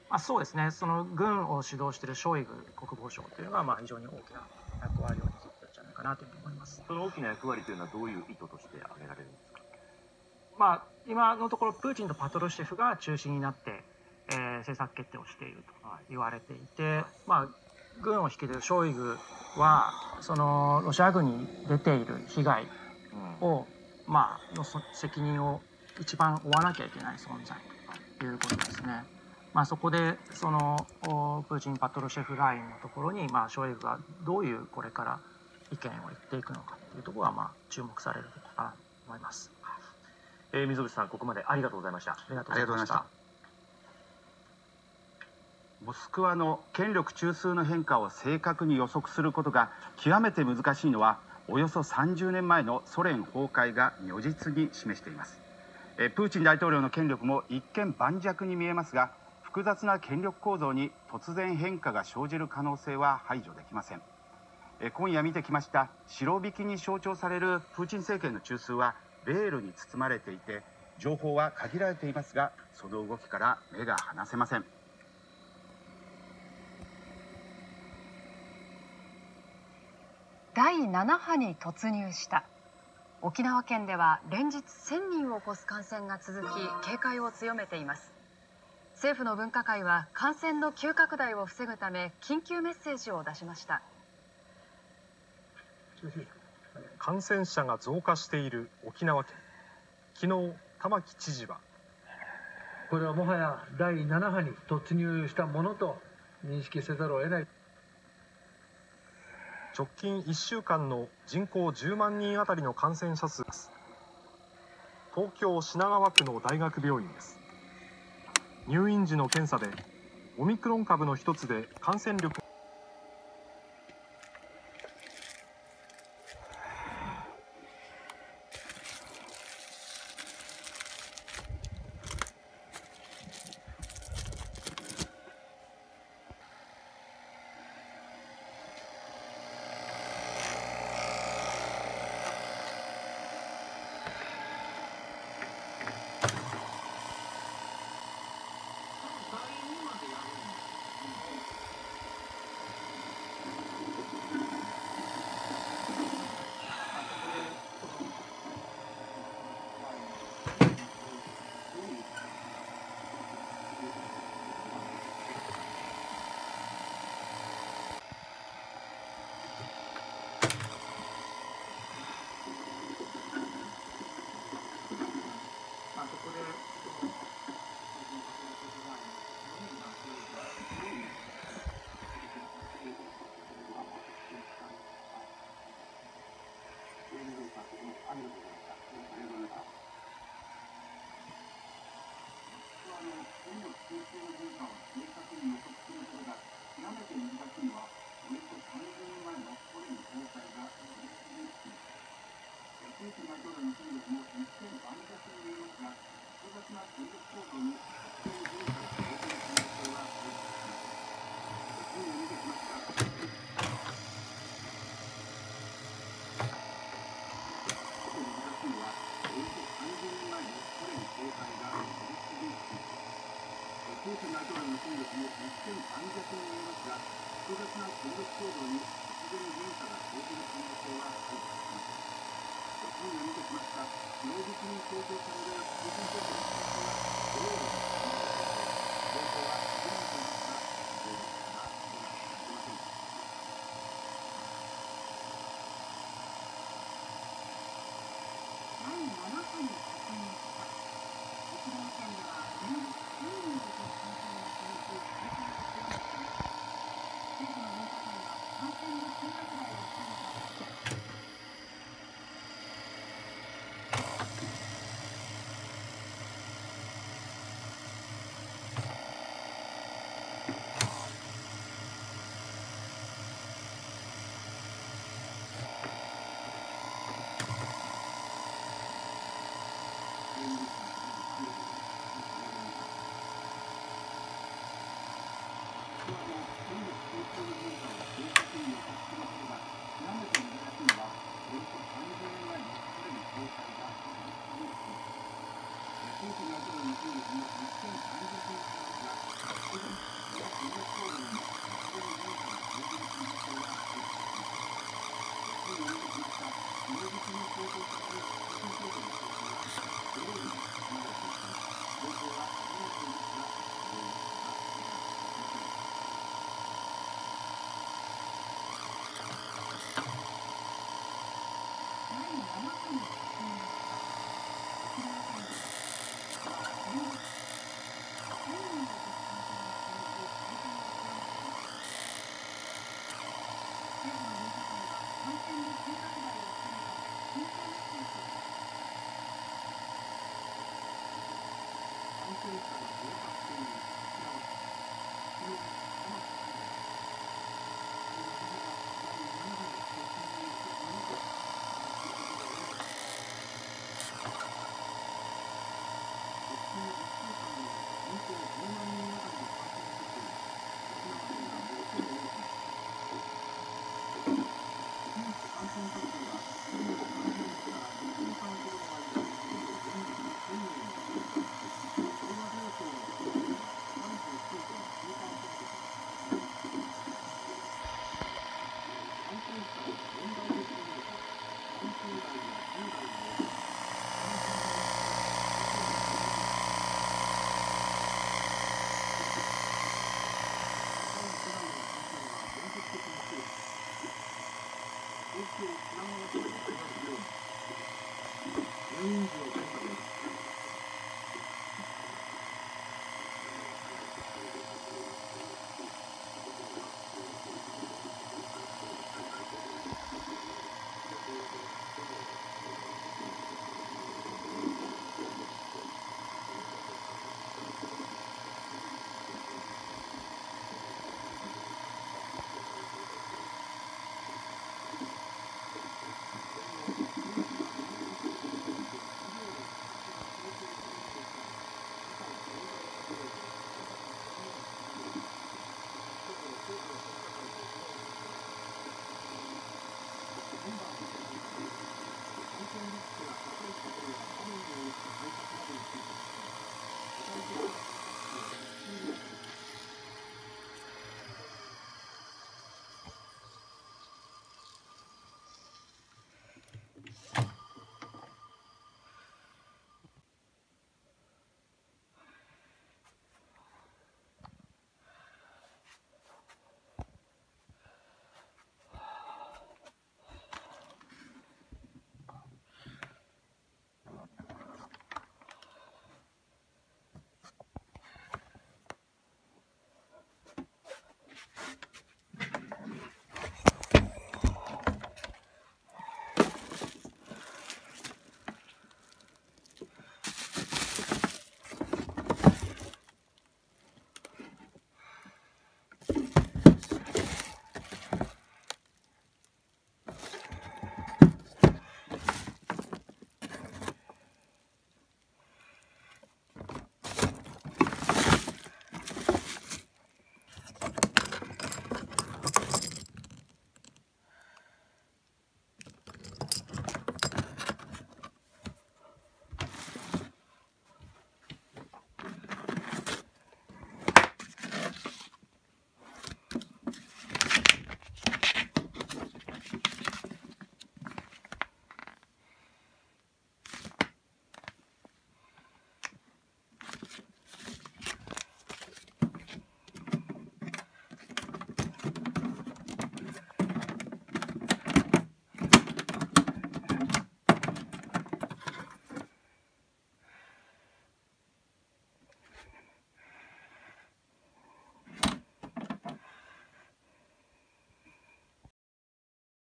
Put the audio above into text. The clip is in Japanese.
そうですね、その軍を主導しているショイグ国防相というのが非常に大きな役割を担っているんじゃないかなというふうに思います。 その大きな役割というのはどういう意図として挙げられるんですか。 今のところプーチンとパトルシェフが中心になって、政策決定をしていると言われていて、軍を率いるショイグはそのロシア軍に出ている被害を、の責任を一番負わなきゃいけない存在ということですね。そこでそのプーチン・パトルシェフラインのところに、ショイグがどういうこれから意見を言っていくのかというところが注目されるところかなと思います。 溝口さん、ここまでありがとうございました。 ありがとうございました。 モスクワの権力中枢の変化を正確に予測することが極めて難しいのは、およそ30年前のソ連崩壊が如実に示しています。プーチン大統領の権力も一見盤石に見えますが、複雑な権力構造に突然変化が生じる可能性は排除できません。今夜見てきましたシロビキに象徴されるプーチン政権の中枢はベールに包まれていて、情報は限られていますが、その動きから目が離せません。 第7波に突入した。沖縄県では連日1000人を超す感染が続き、警戒を強めています。政府の分科会は感染の急拡大を防ぐため緊急メッセージを出しました。 感染者が増加している沖縄県。昨日玉城知事は、 これはもはや第7波に突入したものと認識せざるを得ない。 直近1週間の人口10万人あたりの感染者数です。東京品川区の大学病院です。入院時の検査でオミクロン株の一つで感染力今夜見てきました、標的に想定されるプーチン政権の政策がどう